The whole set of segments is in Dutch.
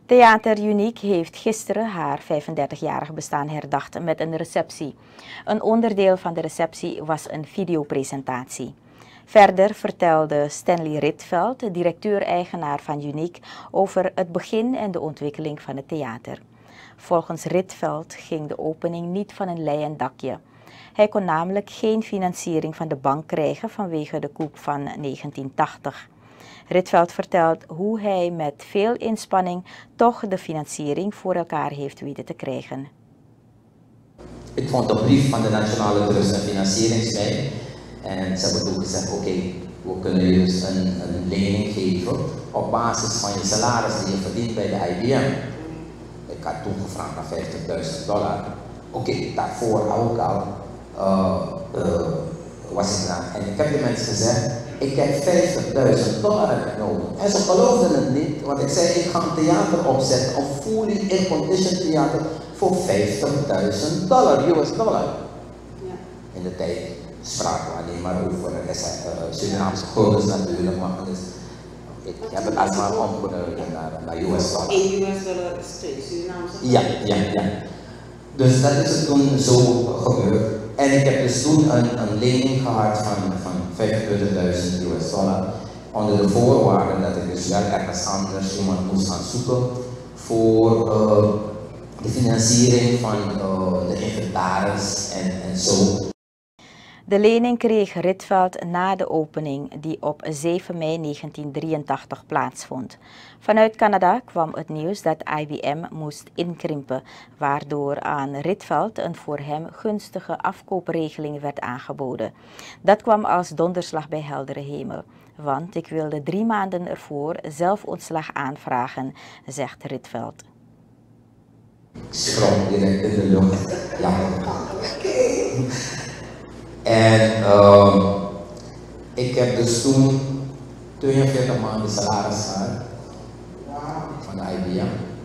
Theater Uniek heeft gisteren haar 35-jarig bestaan herdacht met een receptie. Een onderdeel van de receptie was een videopresentatie. Verder vertelde Stanley Rietveld, directeur-eigenaar van Uniek, over het begin en de ontwikkeling van het theater. Volgens Rietveld ging de opening niet van een leien dakje. Hij kon namelijk geen financiering van de bank krijgen vanwege de coup van 1980. Rietveld vertelt hoe hij met veel inspanning toch de financiering voor elkaar heeft weten te krijgen. Ik vond de brief van de Nationale Trust en Financieringswijk en ze hebben ook gezegd, oké, we kunnen je dus een lening geven op basis van je salaris die je verdient bij de IBM. Ik had toen gevraagd naar $50.000. Oké, daarvoor ook al was ik daar. En ik heb de mensen gezegd, ik heb $50.000 nodig. En ze geloofden het niet, want ik zei, ik ga een theater opzetten, een fully air-conditioned theater voor $50.000 US. Ja. In de tijd spraken we alleen maar over Surinaamse guldens natuurlijk, maar dus, ik heb het alsmaar omgeruild naar US dollar. In US dollar is Surinaamse gulden? Ja. Dus dat is het toen zo gebeurd. En ik heb dus toen een lening gehad van $25.000 US onder de voorwaarde dat ik dus wel ergens anders iemand moest gaan zoeken voor de financiering van de inventaris en zo. De lening kreeg Rietveld na de opening die op 7 mei 1983 plaatsvond. Vanuit Canada kwam het nieuws dat IBM moest inkrimpen, waardoor aan Rietveld een voor hem gunstige afkoopregeling werd aangeboden. Dat kwam als donderslag bij heldere hemel, want ik wilde 3 maanden ervoor zelf ontslag aanvragen, zegt Rietveld. Ik sprong direct in de lucht. Ja. En ik heb dus toen 42 maanden salaris gehad van de IBM.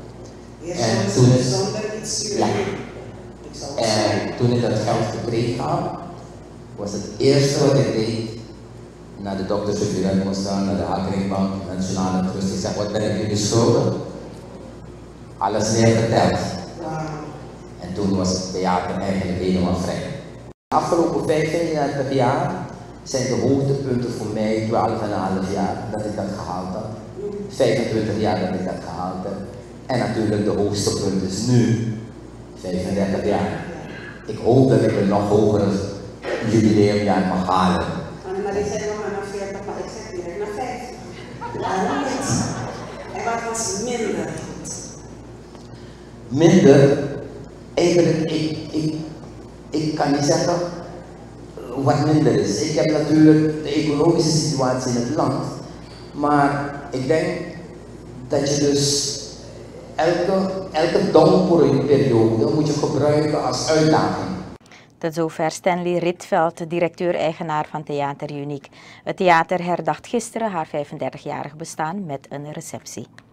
En toen ik dat geld gekregen had, was het eerste wat ik deed, naar de dokter Suffiret moest gaan, naar de Hakeringbank, Nationale Trust. Ik zeg, wat ben ik jullie schuldig? Alles neergeteld. En toen was het theater eigenlijk helemaal vrij. De afgelopen 35 jaar zijn de hoogtepunten voor mij 12,5 jaar dat ik dat gehaald heb. 25 jaar dat ik dat gehaald heb. En natuurlijk de hoogste punt is nu 35 jaar. Ik hoop dat ik een nog hoger jubileumjaar mag halen. Maar die zijn nog maar naar 40, maar ik zeg direct naar 50. Waarom niet? En wat was minder? Minder? Eigenlijk, ik kan niet zeggen wat minder is. Ik heb natuurlijk de economische situatie in het land, maar ik denk dat je dus elke downperiode moet je gebruiken als uitdaging. Tot zover Stanley Rietveld, directeur-eigenaar van Theater Uniek. Het theater herdacht gisteren haar 35-jarig bestaan met een receptie.